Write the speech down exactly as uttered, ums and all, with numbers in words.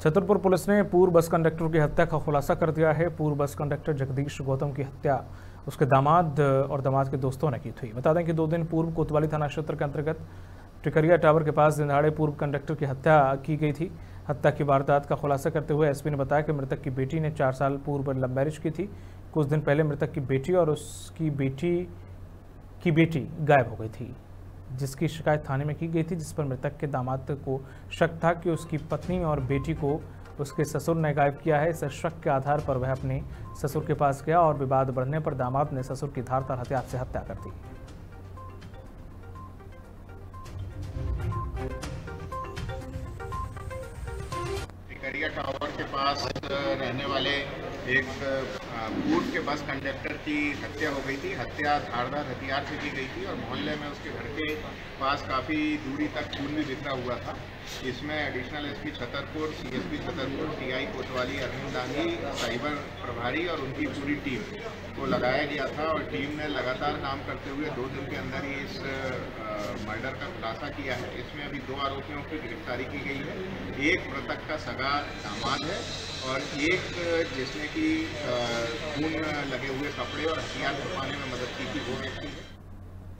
Chhatarpur police ने पूर्व bus conductor की हत्या का खुलासा कर दिया है। पूर्व बस कंडक्टर जगदीश गौतम की हत्या उसके दामाद और दामाद के दोस्तों ने की थी। बता दें कि दो दिन पूर्व कोतवाली थाना क्षेत्र के अंतर्गत टिकरिया टावर के पास दिनदहाड़े पूर्व कंडक्टर की हत्या की गई थी। हत्या की वारदात का खुलासा करते हुए एसपी ने बताया कि मृतक की बेटी ने चार साल पूर्व लव मैरिज की थी। कुछ दिन पहले मृतक की बेटी और उसकी बेटी की बेटी गायब हो गई थी, जिसकी शिकायत थाने में की गई थी, जिस पर मृतक के दामाद को शक था कि उसकी पत्नी और बेटी को उसके ससुर ने गायब किया है। इस शक के आधार पर वह अपने ससुर के पास गया और विवाद बढ़ने पर दामाद ने ससुर की धारदार हथियार से हत्या कर दी। टिकरिया टावर के पास रहने वाले एक पूर्व के बस कंडक्टर की हत्या हो गई थी। हत्या धारदार हथियार से की गई थी और मोहल्ले में उसके घर के पास काफ़ी दूरी तक खून भी बिखरा हुआ था। इसमें additional SP Chhatarpur, CSP Chhatarpur, TI Kotwali Arvind दानी, साइबर प्रभारी और उनकी पूरी टीम को लगाया गया था और टीम ने लगातार काम करते हुए दो दिन के अंदर ही इस मर्डर का खुलासा किया है। इसमें अभी दो आरोपियों की गिरफ्तारी की गई है। एक मृतक का सगा दामाद है और एक जिसने कि खून लगे हुए कपड़े और हथियार छुपाने में मदद की थी वो व्यक्ति है।